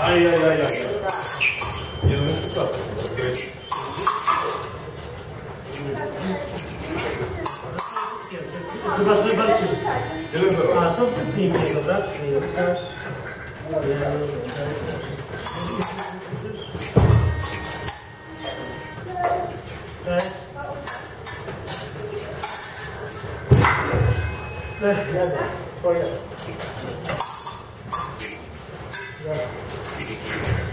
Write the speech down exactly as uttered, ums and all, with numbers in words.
Aj, aj, aj, aj. Nie no, jeszcze co? Chyba, że walczysz. jeden zero. A, to wypnij mnie, dobra? Cześć. Jadę. Twoje. Ja.